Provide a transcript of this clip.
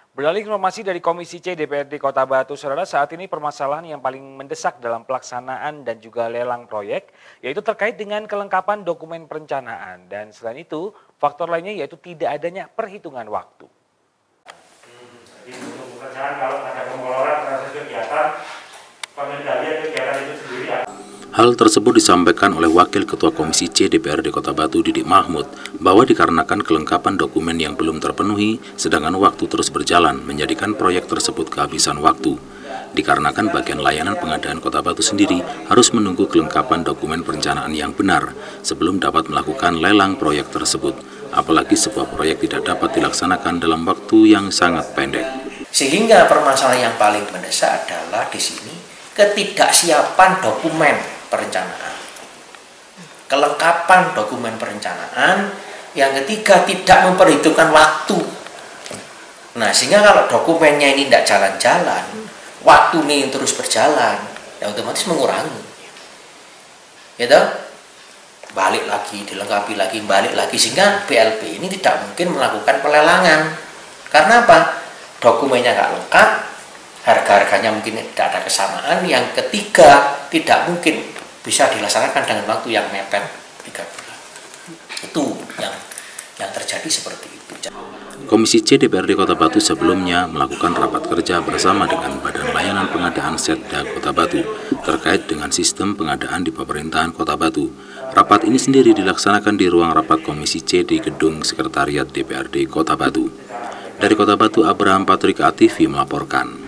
Beralih informasi dari Komisi C DPRD Kota Batu, Saudara, saat ini permasalahan yang paling mendesak dalam pelaksanaan dan juga lelang proyek, yaitu terkait dengan kelengkapan dokumen perencanaan. Dan selain itu, faktor lainnya yaitu tidak adanya perhitungan waktu. Jadi untuk perencanaan kalau ada pengelolaan proses kegiatan, pengendalian kegiatan itu sendiri ya. Hal tersebut disampaikan oleh Wakil Ketua Komisi C DPRD Kota Batu, Didik Mahmud, bahwa dikarenakan kelengkapan dokumen yang belum terpenuhi, sedangkan waktu terus berjalan, menjadikan proyek tersebut kehabisan waktu. Dikarenakan bagian layanan pengadaan Kota Batu sendiri harus menunggu kelengkapan dokumen perencanaan yang benar sebelum dapat melakukan lelang proyek tersebut, apalagi sebuah proyek tidak dapat dilaksanakan dalam waktu yang sangat pendek. Sehingga permasalahan yang paling mendesak adalah di sini ketidaksiapan dokumen perencanaan, kelengkapan dokumen perencanaan. Yang ketiga, tidak memperhitungkan waktu. Nah, sehingga kalau dokumennya ini tidak jalan-jalan, waktu ini terus berjalan, ya otomatis mengurangi. Gitu? Balik lagi, dilengkapi lagi, balik lagi, sehingga BLP ini tidak mungkin melakukan pelelangan. Karena apa? Dokumennya nggak lengkap, harga-harganya mungkin tidak ada kesamaan. Yang ketiga, tidak mungkin bisa dilaksanakan dengan waktu yang mepet 3 bulan. Itu yang terjadi seperti itu. Komisi C DPRD Kota Batu sebelumnya melakukan rapat kerja bersama dengan Badan Layanan Pengadaan Setda Kota Batu terkait dengan sistem pengadaan di pemerintahan Kota Batu. Rapat ini sendiri dilaksanakan di ruang rapat Komisi C di Gedung Sekretariat DPRD Kota Batu. Dari Kota Batu, Abraham Patrick ATV melaporkan.